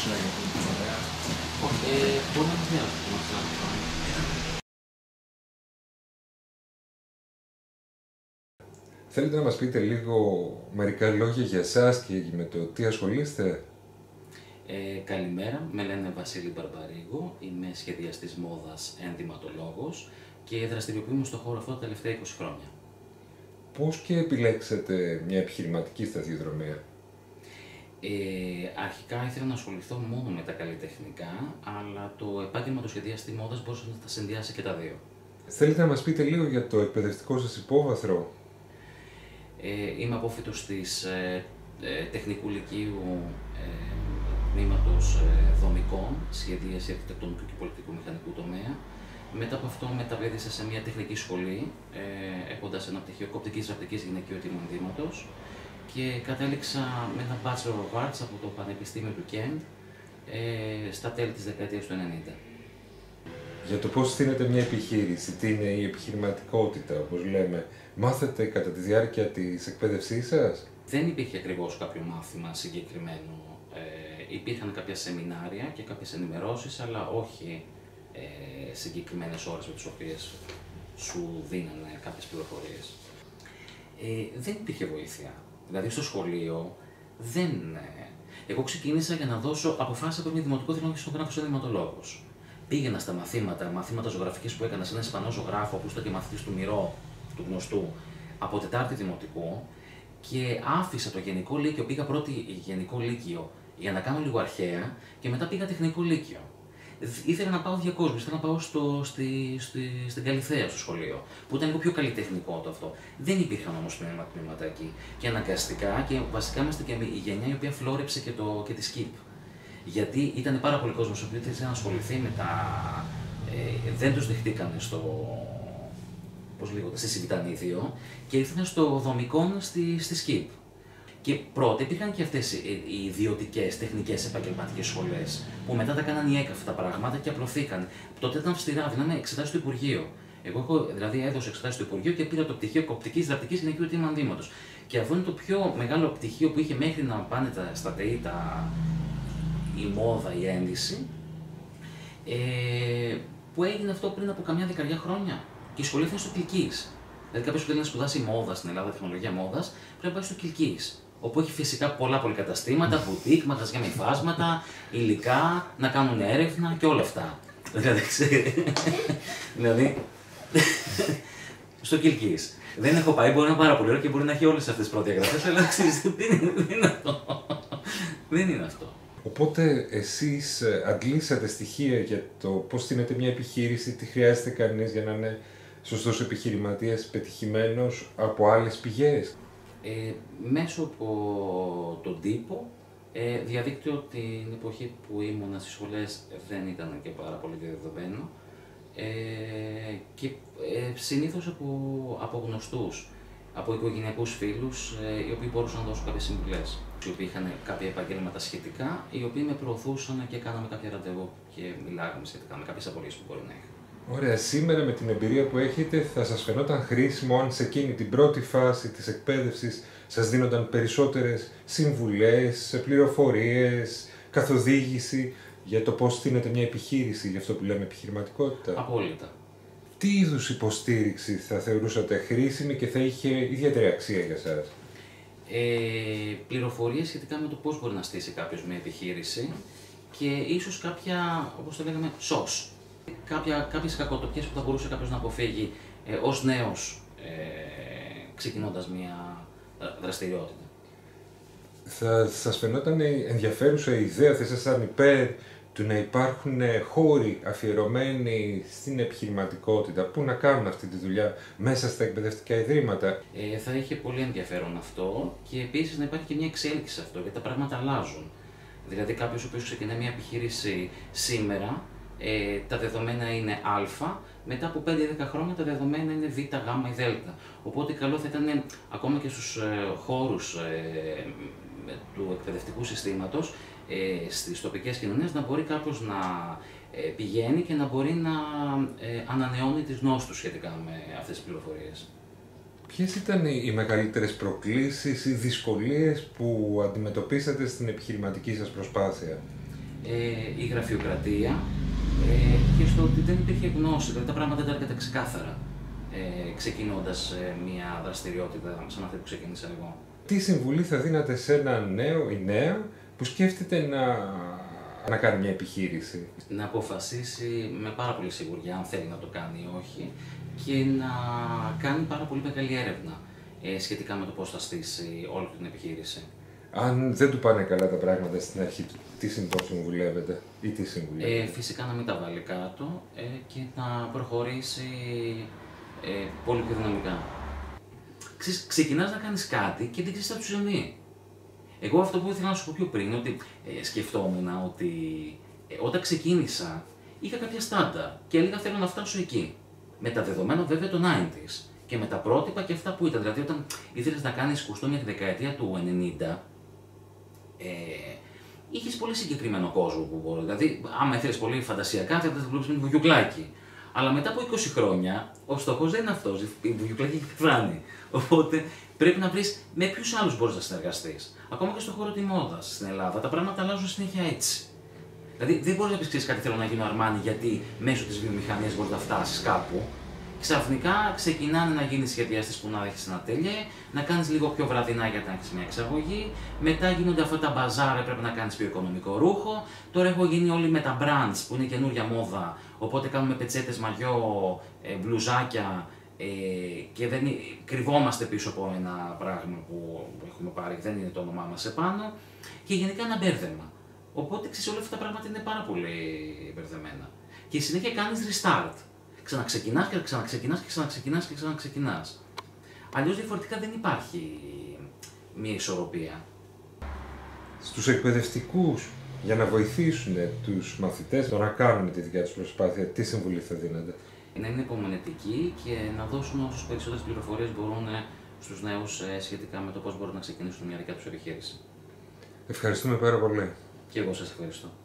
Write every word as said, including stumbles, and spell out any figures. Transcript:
για αυτή την ιδέα? Όχι, ε, μπορεί να μην είναι. Θέλετε να μας πείτε λίγο μερικά λόγια για εσάς και με το τι ασχολείστε? Ε, καλημέρα, με λένε Βασίλη Μπαρμπαρίγου, είμαι σχεδιαστής μόδας, ενδυματολόγος και δραστηριοποιούμε στον χώρο αυτό τα τελευταία είκοσι χρόνια. Πώς και επιλέξετε μια επιχειρηματική σταδιοδρομία? Ε, αρχικά ήθελα να ασχοληθώ μόνο με τα καλλιτεχνικά, αλλά το επάγγελμα του σχεδιαστή μόδας μπορούσε να τα συνδυάσει και τα δύο. Θέλετε να μας πείτε λίγο για το εκπαιδευτικό σας υπόβαθρο? Ε, είμαι απόφοιτος της ε, ε, Τεχνικού Λυκείου ε, τμήματος ε, δομικών, σχεδίαση αρχιτεκτονικού και πολιτικού μηχανικού τομέα. Μετά από αυτό μεταβέδησα σε μια τεχνική σχολή, ε, έχοντας ένα πτυχίο κοπτικής ραπτικής γυναικείου τιμονδύματος και κατέληξα με ένα Bachelor of Arts από το Πανεπιστήμιο του Κέντ ε, στα τέλη της δεκαετίας του ενενήντα. Για το πώς στείνεται μια επιχείρηση, τι είναι η επιχειρηματικότητα, όπως λέμε, μάθετε κατά τη διάρκεια της εκπαίδευσής σας? Δεν υπήρχε ακριβώς κάποιο μάθημα συγκεκριμένο. Ε, υπήρχαν κάποια σεμινάρια και κάποιες ενημερώσεις, αλλά όχι ε, συγκεκριμένες ώρες με τις οποίες σου δίνανε κάποιες πληροφορίες. Ε, δεν υπήρχε βοήθεια. Δηλαδή στο σχολείο δεν... Ε, εγώ ξεκίνησα για να δώσω αποφάσεις από μια δημοτικό θέλω να γράφω σαν ενδυματολόγος. Πήγαινα στα μαθήματα, μαθήματα ζωγραφικής που έκανα σε έναν Ισπανό ζωγράφο, που ήταν και μαθητής του Μυρό, του γνωστού, από Τετάρτη Δημοτικού, και άφησα το Γενικό Λύκειο, πήγα πρώτη Γενικό Λύκειο για να κάνω λίγο αρχαία και μετά πήγα Τεχνικό Λύκειο. Ήθελα να πάω διακόσμηση, ήθελα να πάω στο, στη, στη, στην Καλιθέα στο σχολείο, που ήταν λίγο πιο καλλιτεχνικό το αυτό. Δεν υπήρχαν όμως τμήματα εκεί. Και αναγκαστικά, και βασικά είμαστε και η γενιά η οποία φλόρεψε και, το, και τη σκιπ. Γιατί ήταν πάρα πολλοί κόσμος ο οποίος ήθελε να ασχοληθεί με τα. Ε, δεν τους δεχτήκανε στο. Πώς λέγονται, στη Σιβητανίδιο και ήρθαν στο δομικό στη, στη σκιπ. Και πρώτα υπήρχαν και αυτές οι ιδιωτικές τεχνικές επαγγελματικές σχολές, που μετά τα κάνανε οι ΕΚΑ αυτά τα πράγματα και απλωθήκαν. Τότε ήταν αυστηρά, δίνανε εξετάσεις στο Υπουργείο. Εγώ έχω, δηλαδή έδωσα εξετάσεις στο Υπουργείο και πήρα το πτυχίο κοπτικής διδακτικής γυναικείου τιμανδύματος. Και αυτό είναι το πιο μεγάλο πτυχίο που είχε μέχρι να πάνε τα, στα ΤΕΙ, τα, η μόδα, η ένδυση. Ε, που έγινε αυτό πριν από καμιά δεκαετία χρόνια. Και η σχολή ήταν στο Κιλκής. Δηλαδή, κάποιος που θέλει να σπουδάσει μόδα στην Ελλάδα, τεχνολογία μόδας, πρέπει να πάει στο Κιλκής. Όπου έχει φυσικά πολλά πολυκαταστήματα, μπουτίκ, μαγαζιά με υφάσματα, υλικά, να κάνουν έρευνα και όλα αυτά. Δηλαδή, δηλαδή στο Κιλκής. Δεν έχω πάει, μπορεί να είναι πάρα πολύ ωραίο και μπορεί να έχει όλες αυτές τις προδιαγραφές, αλλά ξέρεις, δεν είναι αυτό. Δεν είναι αυτό. Οπότε εσείς αντλήσατε στοιχεία για το πώς στείνεται μια επιχείρηση, τι χρειάζεται κανείς για να είναι σωστός επιχειρηματίας, πετυχημένος από άλλες πηγές? Ε, μέσω από τον τύπο, ε, διαδίκτυο την εποχή που ήμουνα στις σχολές δεν ήταν και πάρα πολύ διαδεδομένο ε, και ε, συνήθως από, από γνωστούς, από οικογενειακούς φίλους, ε, οι οποίοι μπορούσαν να δώσουν κάποιες συμβουλές, οι οποίοι είχαν κάποια επαγγέλματα σχετικά, οι οποίοι με προωθούσαν και κάναμε κάποια ραντεβού και μιλάγαμε σχετικά με κάποιες απορίες που μπορεί να είχαν. Ωραία, σήμερα με την εμπειρία που έχετε θα σας φαινόταν χρήσιμο αν σε εκείνη την πρώτη φάση της εκπαίδευσης σας δίνονταν περισσότερες συμβουλές, πληροφορίες, καθοδήγηση για το πώς στείνεται μια επιχείρηση, για αυτό που λέμε επιχειρηματικότητα? Απόλυτα. Τι είδους υποστήριξη θα θεωρούσατε χρήσιμη και θα είχε ιδιαίτερη αξία για σας? Ε, πληροφορίες σχετικά με το πώς μπορεί να στήσει κάποιος μια επιχείρηση και ίσως κάποια, όπως το λέγαμε, σως. Κάποια, κάποιες κακοτοπιές που θα μπορούσε κάποιος να αποφύγει ε, ως νέος ε, ξεκινώντας μια δραστηριότητα. Θα σας φαινόταν ενδιαφέρουσα η ιδέα, θα ήσασταν υπέρ του να υπάρχουν χώροι αφιερωμένοι στην επιχειρηματικότητα που να κάνουν αυτή τη δουλειά μέσα στα εκπαιδευτικά ιδρύματα? Ε, θα είχε πολύ ενδιαφέρον αυτό και επίσης να υπάρχει και μια εξέλιξη σε αυτό, γιατί τα πράγματα αλλάζουν. Δηλαδή κάποιος ο οποίος ξεκινάει μια επιχείρηση σήμερα, Ε, τα δεδομένα είναι α, μετά από πέντε δέκα χρόνια τα δεδομένα είναι β, γ ή δ. Οπότε καλό θα ήταν ακόμα και στους ε, χώρους ε, του εκπαιδευτικού συστήματος, ε, στις τοπικές κοινωνίες, να μπορεί κάποιος να ε, πηγαίνει και να μπορεί να ε, ανανεώνει τις γνώσεις του σχετικά με αυτές τις πληροφορίες. Ποιες ήταν οι μεγαλύτερες προκλήσεις ή δυσκολίες που αντιμετωπίσατε στην επιχειρηματική σας προσπάθεια? ε, η γραφειοκρατία ε, και στο ότι δεν υπήρχε γνώση, δηλαδή τα πράγματα δεν ήταν ξεκάθαρα ε, ξεκινώντας ε, μια δραστηριότητα σαν αυτή που ξεκίνησα εγώ. Τι συμβουλή θα δίνατε σε έναν νέο ή νέα που σκέφτεται να, να κάνει μια επιχείρηση? Να αποφασίσει με πάρα πολύ σιγουριά αν θέλει να το κάνει ή όχι και να κάνει πάρα πολύ μεγάλη έρευνα ε, σχετικά με το πώς θα στήσει όλη την επιχείρηση. Αν δεν του πάνε καλά τα πράγματα στην αρχή του, τι συμβουλεύετε ή τι συμβουλεύετε? Ε, φυσικά να μην τα βάλει κάτω ε, και να προχωρήσει ε, πολύ πιο δυναμικά. Ξε, ξεκινάς να κάνεις κάτι και δεν ξέρεις τι θα του συμβεί. Εγώ αυτό που ήθελα να σου πω πιο πριν, ότι ε, σκεφτόμουν ότι ε, όταν ξεκίνησα είχα κάποια στάντα και έλεγα θέλω να φτάσω εκεί. Με τα δεδομένα βέβαια των ενενήντα και με τα πρότυπα και αυτά που ήταν. Δηλαδή όταν ήθελες να κάνεις κουστούμια τη δεκαετία του ενενήντα, ε, είχες πολύ συγκεκριμένο κόσμο που μπορεί. Δηλαδή, άμα ήθελες πολύ φαντασιακά, θα έπρεπε να δουλέψεις με το βουγιουκλάκι. Αλλά μετά από είκοσι χρόνια, ο στόχος δεν είναι αυτός. Η βουγιουκλάκι έχει φτάνει. Οπότε πρέπει να βρεις με ποιους άλλους μπορείς να συνεργαστείς. Ακόμα και στον χώρο της μόδας στην Ελλάδα, τα πράγματα αλλάζουν συνέχεια έτσι. Δηλαδή, δεν μπορείς να πεις ξέρεις κάτι θέλω να γίνω Αρμάνι, γιατί μέσω της βιομηχανίας μπορείς να φτάσεις κάπου. Ξαφνικά ξεκινάνε να γίνεις σχεδιαστής που να έχεις ένα τέλεια, να κάνεις λίγο πιο βραδινά για να έχεις μια εξαγωγή. Μετά γίνονται αυτά τα μπαζάρ, πρέπει να κάνεις πιο οικονομικό ρούχο. Τώρα έχω γίνει όλοι με τα brands που είναι καινούρια μόδα. Οπότε κάνουμε πετσέτες, μαγιό, ε, μπλουζάκια ε, και δεν, κρυβόμαστε πίσω από ένα πράγμα που έχουμε πάρει, δεν είναι το όνομά μας επάνω. Και γενικά ένα μπέρδεμα. Οπότε ξέρεις, όλα αυτά τα πράγματα είναι πάρα πολύ μπερδεμένα. Και συνέχεια κάνεις restart. Ξαναξεκινάς και ξαναξεκινάς και ξαναξεκινάς και ξαναξεκινάς. Αλλιώς διαφορετικά δεν υπάρχει μια ισορροπία. Στους εκπαιδευτικούς, για να βοηθήσουν τους μαθητές το να κάνουν τη δικιά τους προσπάθεια, τι συμβουλή θα δίνετε? Να είναι υπομονετικοί και να δώσουν όσες περισσότερες πληροφορίες μπορούν στους νέους σχετικά με το πώς μπορούν να ξεκινήσουν μια δικιά τους επιχείρηση. Ευχαριστούμε πάρα πολύ. Και εγώ σας ευχαριστώ.